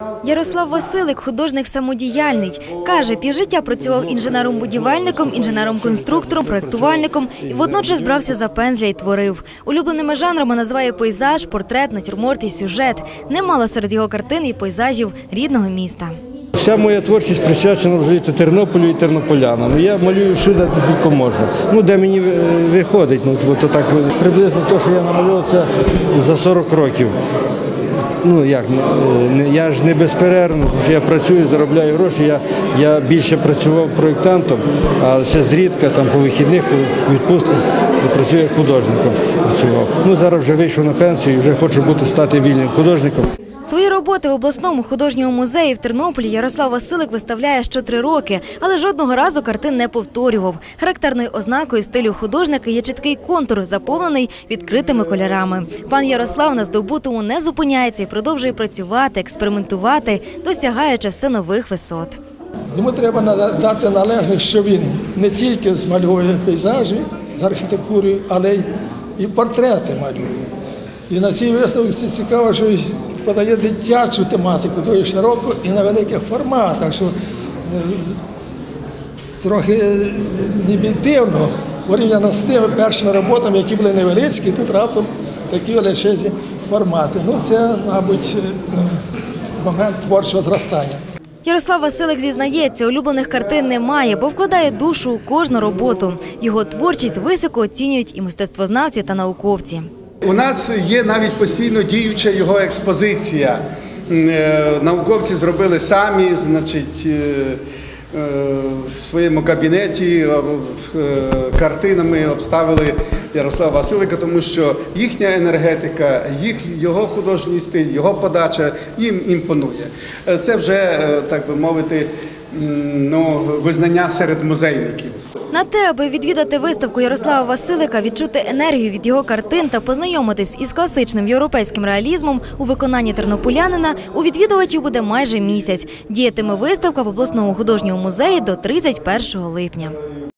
Ярослав Василик – художник самодіяльний. Каже, півжиття працював інженером-будівельником, інженером-конструктором, проєктувальником і водночас брався за пензля і творив. Улюбленими жанрами називає пейзаж, портрет, натюрморт і сюжет. Немало серед його картин і пейзажів рідного міста. Вся моя творчість присвячена взагалі Тернополю і тернополянам. Я малюю всюди, де тільки можна. Де мені виходить, то так приблизно те, що я намалював, це за 40 років. Я ж не безперервно, тому що я працюю, заробляю гроші. Я більше працював проєктантом, а ще зрідка по вихідних, по відпустках працюю як художником. Зараз вже вийшов на пенсію і вже хочу стати вільним художником. Свої роботи в обласному художньому музеї в Тернополі Ярослав Василик виставляє що 3 роки, але жодного разу картин не повторював. Характерною ознакою стилю художника є чіткий контур, заповнений відкритими кольорами. Пан Ярослав на здобутому не зупиняється і продовжує працювати, експериментувати, досягаючи все нових висот. Йому треба дати належне, що він не тільки змалює пейзажі з архітектурою, але і портрети малює. І на цій виставці цікаво, що подає дитячу тематику, дуже широку і на великих форматах, що трохи ніби дивно порівняно з тими першими роботами, які були невеличкі, тут раптом такі величезні формати. Це, мабуть, момент творчого зростання. Ярослав Василик зізнається, улюблених картин немає, бо вкладає душу у кожну роботу. Його творчість високо оцінюють і мистецтвознавці та науковці. У нас є навіть постійно діюча його експозиція. Науковці зробили самі, в своєму кабінеті картинами обставили Ярослава Василика, тому що їхня енергетика, його художній стиль, його подача їм імпонує. Це вже, так би мовити, визнання серед музейників. На те, аби відвідати виставку Ярослава Василика, відчути енергію від його картин та познайомитись із класичним європейським реалізмом у виконанні тернополянина, у відвідувачів буде майже місяць. Діятиме виставка в обласному художньому музеї до 31 липня.